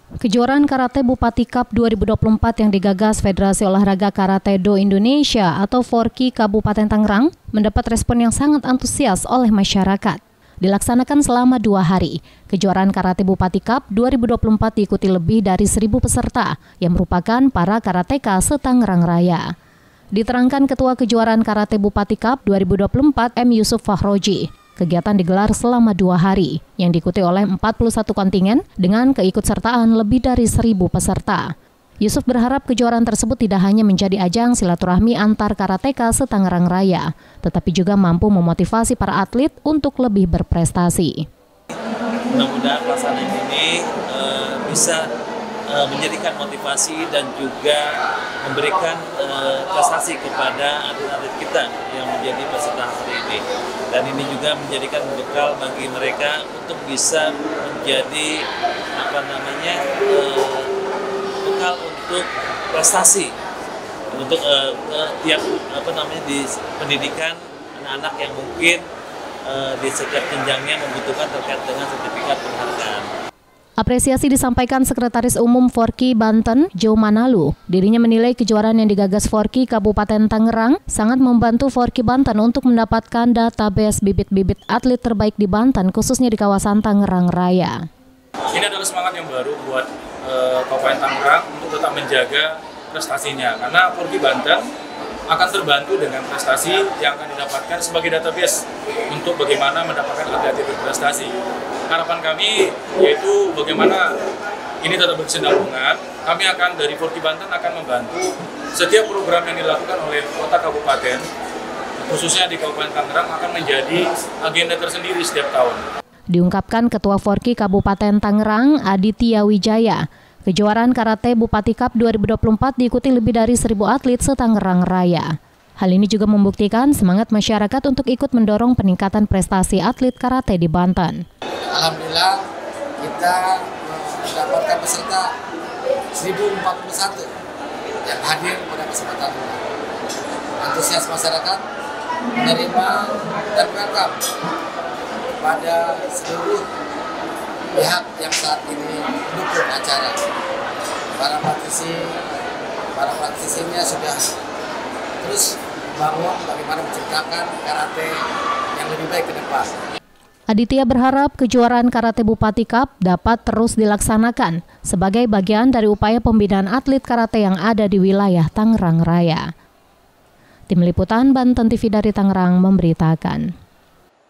Kejuaraan Karate Bupati Cup 2024 yang digagas Federasi Olahraga Karate Do Indonesia atau FORKI Kabupaten Tangerang mendapat respon yang sangat antusias oleh masyarakat. Dilaksanakan selama 2 hari, kejuaraan Karate Bupati Cup 2024 diikuti lebih dari 1.000 peserta yang merupakan para karateka se-Tangerang Raya. Diterangkan Ketua Kejuaraan Karate Bupati Cup 2024 M. Yusuf Fahroji, kegiatan digelar selama 2 hari yang diikuti oleh 41 kontingen dengan keikutsertaan lebih dari 1.000 peserta. Yusuf berharap kejuaraan tersebut tidak hanya menjadi ajang silaturahmi antar karateka se-Tangerang Raya, tetapi juga mampu memotivasi para atlet untuk lebih berprestasi. Mudah-mudahan pelaksanaan ini bisa menjadikan motivasi dan juga memberikan prestasi kepada atlet-atlet kita yang menjadi peserta hari ini. Dan ini juga menjadikan bekal bagi mereka untuk bisa menjadi bekal untuk prestasi untuk tiap di pendidikan anak-anak yang mungkin di setiap jenjangnya membutuhkan terkait dengan sertifikat penghargaan. Apresiasi disampaikan Sekretaris Umum FORKI Banten, Jo Manalu. Dirinya menilai kejuaraan yang digagas FORKI Kabupaten Tangerang sangat membantu FORKI Banten untuk mendapatkan database bibit-bibit atlet terbaik di Banten, khususnya di kawasan Tangerang Raya. Ini adalah semangat yang baru buat Kabupaten Tangerang untuk tetap menjaga prestasinya, karena FORKI Banten akan terbantu dengan prestasi yang akan didapatkan sebagai database untuk bagaimana mendapatkan atlet berprestasi. Harapan kami yaitu bagaimana ini tetap berkesinambungan. Kami akan dari FORKI Banten akan membantu setiap program yang dilakukan oleh kota kabupaten, khususnya di Kabupaten Tangerang, akan menjadi agenda tersendiri setiap tahun. Diungkapkan Ketua FORKI Kabupaten Tangerang, Aditya Wijaya, kejuaraan Karate Bupati Cup 2024 diikuti lebih dari 1.000 atlet se-Tangerang Raya. Hal ini juga membuktikan semangat masyarakat untuk ikut mendorong peningkatan prestasi atlet karate di Banten. Alhamdulillah kita mendapatkan peserta 1.041 yang hadir pada kesempatan ini. Antusias masyarakat menerima dan welcome pada seluruh pihak yang saat ini mendukung acara. Para praktisinya sudah terus bangun bagaimana menciptakan karate yang lebih baik ke depan. Aditya berharap kejuaraan Karate Bupati Cup dapat terus dilaksanakan sebagai bagian dari upaya pembinaan atlet karate yang ada di wilayah Tangerang Raya. Tim Liputan Banten TV dari Tangerang memberitakan.